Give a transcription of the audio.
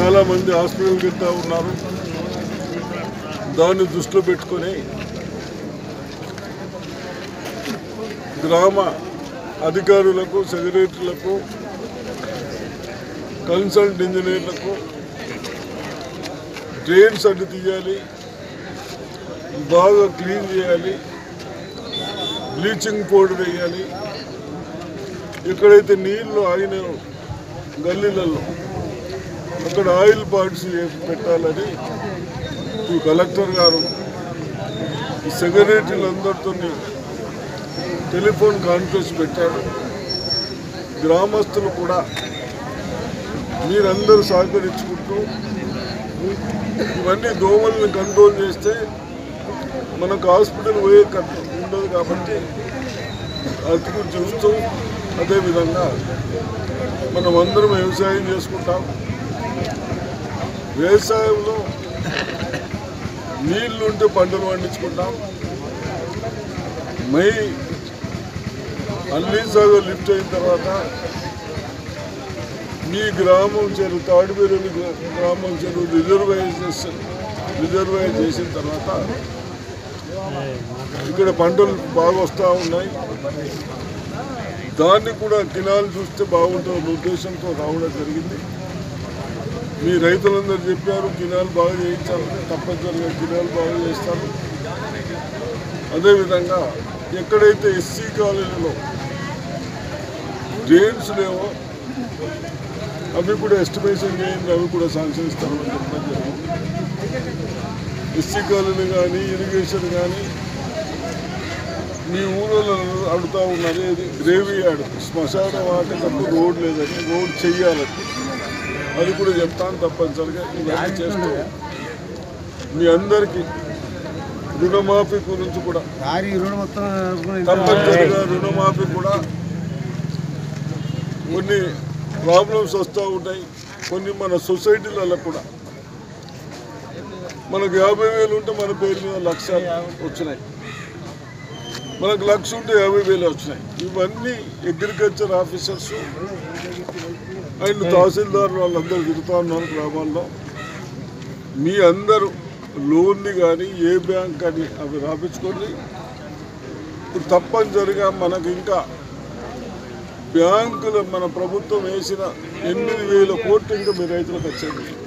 చాలామంది హాస్పిటల్కి వెళ్తూ ఉన్నారు. దాన్ని దృష్టిలో పెట్టుకొని గ్రామ అధికారులకు, సెక్రటరీలకు, కన్సల్ట్ ఇంజనీర్లకు డ్రైన్స్ అడ్డు తీయాలి, బాగా క్లీన్ చేయాలి, బ్లీచింగ్ పౌడర్ వేయాలి. ఎక్కడైతే నీళ్లు ఆగిన గల్లీలలో అక్కడ ఆయిల్ పార్ట్స్ పెట్టాలని ఈ కలెక్టర్ గారు ఈ సెక్రటరీలందరితో టెలిఫోన్ కాన్ఫరెన్స్ పెట్టాడు. గ్రామస్తులు కూడా మీరందరూ సహకరించుకుంటూ ఇవన్నీ దోమలను కంట్రోల్ చేస్తే మనకు హాస్పిటల్ పోయే ఉండదు కాబట్టి అది చూస్తూ అదేవిధంగా మనం అందరం వ్యవసాయం చేసుకుంటాం. వ్యవసాయంలో నీళ్లు ఉంటే పంటలు పండించుకుంటాం. అన్ని సాగర్ లిఫ్ట్ అయిన తర్వాత మీ గ్రామం చెరువు, తాడిపేరు గ్రామం చెరువు రిజర్వాయర్ చేసిన తర్వాత ఇక్కడ పంటలు బాగా వస్తూ ఉన్నాయి. దాన్ని కూడా కెనాల్ చూస్తే బాగుంటుందన్న ఉద్దేశంతో రావడం జరిగింది. మీ రైతులందరూ చెప్పారు కెనాల్ బాగా చేయించాలని, తప్పనిసరిగా కెనాల్ బాగా చేస్తారు. అదేవిధంగా ఎక్కడైతే ఎస్సీ కాలనీలో డ్రైన్స్ లేవో అవి కూడా ఎస్టిమేషన్ చేయండి, అవి కూడా శాంక్షన్ ఇస్తామని చెప్పడం జరిగింది. ఎస్సీ కాలనీ కానీ, ఇరిగేషన్ కానీ మీ ఊళ్ళో అడుగుతూ ఉన్నది గ్రేవీ యార్డ్, శ్మశాన వాటికప్పుడు రోడ్ లేదని, రోడ్ చెయ్యాలని అది కూడా చెప్తాను. తప్పనిసరిగా ఇవన్నీ చేస్తూ మీ అందరికీ రుణమాఫీ గురించి కూడా తప్పనిసరిగా రుణమాఫీ కూడా కొన్ని ప్రాబ్లమ్స్ వస్తూ ఉంటాయి. కొన్ని మన సొసైటీలలో కూడా మనకు 50,000 ఉంటే మన పేరు మీద 1,00,000 వచ్చినాయి, మనకు 1,00,000 ఉంటే 50,000 వచ్చినాయి. ఇవన్నీ అగ్రికల్చర్ ఆఫీసర్స్ అండ్ తహసీల్దార్ వాళ్ళందరూ తిరుగుతూ ఉన్నారు గ్రామాల్లో. మీ అందరూ లోన్ని కానీ ఏ బ్యాంక్ కానీ అవి రాపించుకోండి. ఇప్పుడు తప్పనిసరిగా మనకు ఇంకా బ్యాంకులు మన ప్రభుత్వం వేసిన 8,000 కోట్లు ఇంకా మీ రైతులకు వచ్చేది.